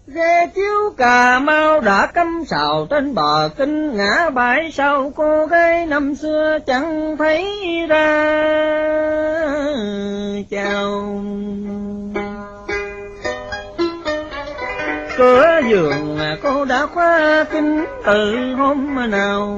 Ghe chiếu Cà Mau đã cắm sào trên bờ kinh, ngã bãi sau cô gái năm xưa chẳng thấy ra. Chào cửa giường cô đã khóa kín từ hôm nào.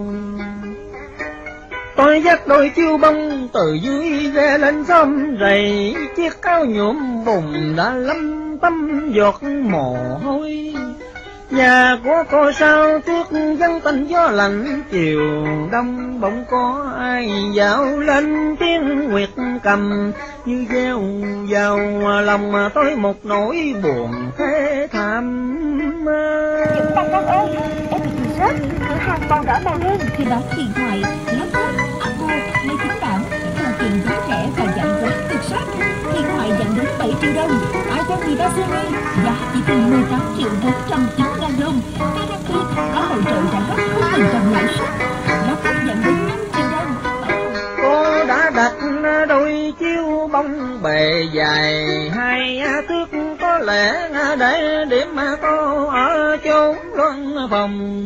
Tôi dắt đôi chiêu bông từ dưới ghe lên xóm rầy, chiếc áo nhuộm bùn đã lấm tấm giọt mồ hôi. Nhà của cô sao tuyết vắng tanh gió lạnh chiều đông, bỗng có ai dạo lên tiếng nguyệt cầm như gieo vào lòng tôi một nỗi buồn thế thảm. Những đàn ông ơi, em bị rớt cửa hàng màu đỏ màu đen. Khi đó điện thoại, laptop, Apple, máy tính bảng, phụ kiện giá rẻ và giảm giá cực sắc. Điện thoại giảm đến 7 triệu đồng, iPhone 13 series giá chỉ từ 18.490.000 đồng. Vnpt có hỗ trợ trả gốc 0% lãi suất. Laptop giảm đến 5 triệu đồng. Cô đã đặt đôi chiếu bông bề dài 2 thước, có lẽ để điểm cô ở chốn luân phòng.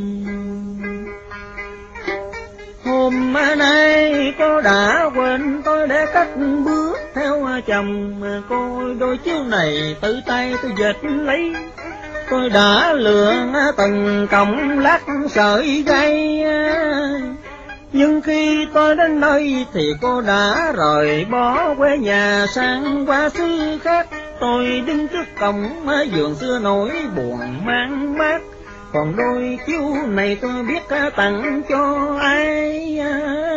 Hôm nay cô đã quên tôi để cất bước theo chồng. Cô đôi chiếu này tự tay tôi dệt lấy, tôi đã lựa từng cọng lát sợi dây. Nhưng khi tôi đến nơi thì cô đã rời bỏ quê nhà sang qua xứ khác. Tôi đứng trước cổng vườn xưa nỗi buồn mang mát, còn đôi chiếu này tôi biết tặng cho ai.